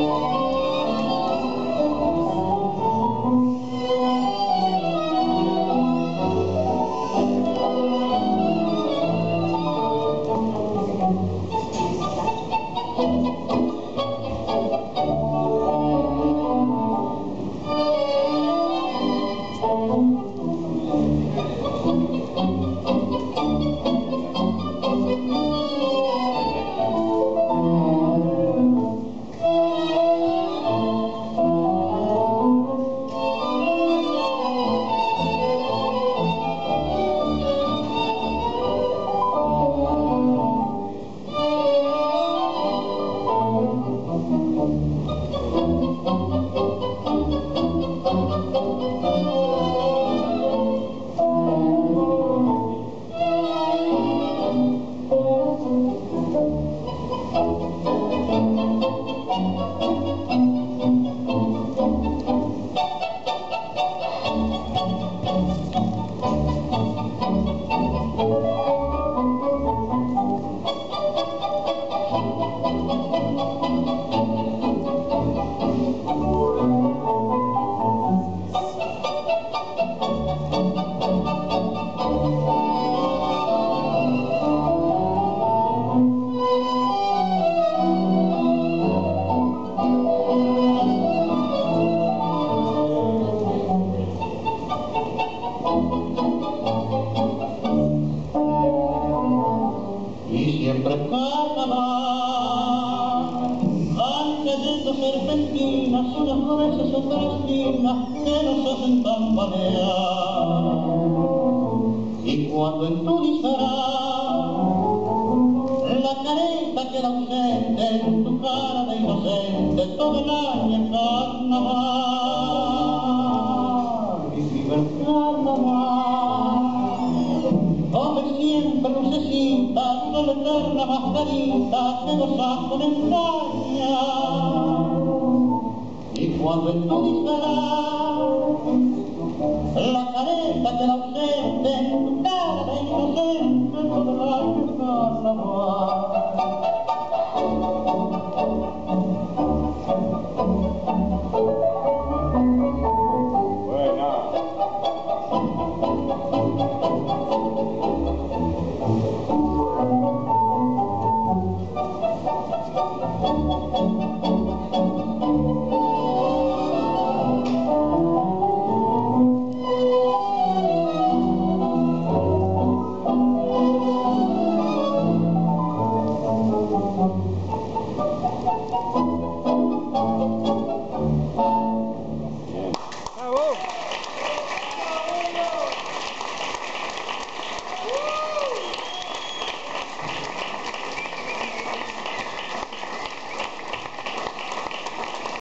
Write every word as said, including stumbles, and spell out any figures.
serpentinas, unas gruesas otras finas que nos hacen tambalear. Y cuando en tu disfraz la careta queda ausente en tu cara de inocente, todo el año en carnaval. Y viva el carnaval, come siempre lucecita, con la eterna mascarita que gozas con entraña. Y cuando en tu disfraz la careta queda ausente en tu cara de inocente, todo el año en carnaval.